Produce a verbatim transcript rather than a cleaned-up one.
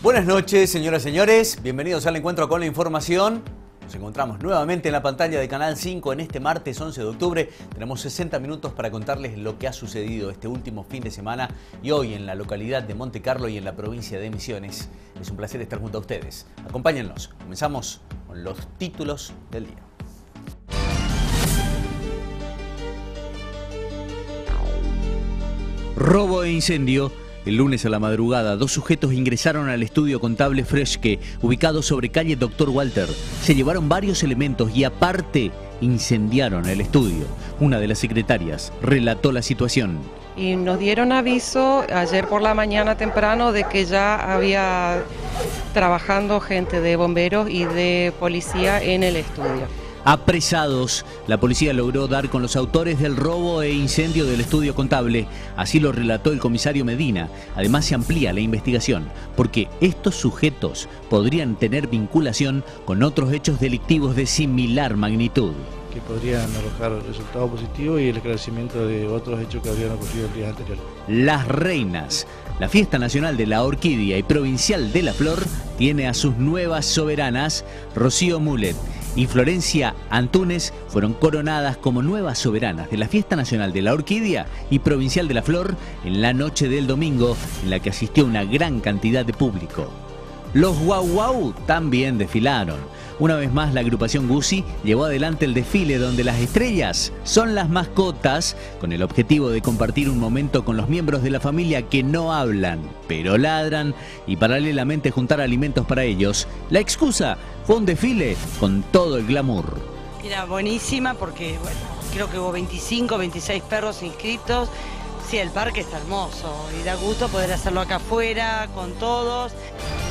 Buenas noches, señoras y señores. Bienvenidos al encuentro con la información. Nos encontramos nuevamente en la pantalla de Canal cinco en este martes once de octubre. Tenemos sesenta minutos para contarles lo que ha sucedido este último fin de semana y hoy en la localidad de Monte Carlo y en la provincia de Misiones. Es un placer estar junto a ustedes. Acompáñennos. Comenzamos con los títulos del día. Robo e incendio. El lunes a la madrugada, dos sujetos ingresaron al estudio contable Fresque, ubicado sobre calle Doctor Walter. Se llevaron varios elementos y aparte incendiaron el estudio. Una de las secretarias relató la situación. Y nos dieron aviso ayer por la mañana temprano de que ya había trabajando gente de bomberos y de policía en el estudio. Apresados, la policía logró dar con los autores del robo e incendio del estudio contable. Así lo relató el comisario Medina. Además se amplía la investigación, porque estos sujetos podrían tener vinculación con otros hechos delictivos de similar magnitud. Que podrían arrojar resultados positivos y el esclarecimiento de otros hechos que habrían ocurrido el día anterior. Las Reinas. La fiesta nacional de la orquídea y provincial de la flor tiene a sus nuevas soberanas. Rocío Mulet y Florencia Antúnez fueron coronadas como nuevas soberanas de la Fiesta Nacional de la Orquídea y Provincial de la Flor en la noche del domingo, en la que asistió una gran cantidad de público. Los Guau Guau también desfilaron. Una vez más, la agrupación Guzzi llevó adelante el desfile donde las estrellas son las mascotas, con el objetivo de compartir un momento con los miembros de la familia que no hablan, pero ladran, y paralelamente juntar alimentos para ellos. La excusa fue un desfile con todo el glamour. Era buenísima porque, bueno, creo que hubo veinticinco, veintiséis perros inscritos. Sí, el parque está hermoso y da gusto poder hacerlo acá afuera con todos.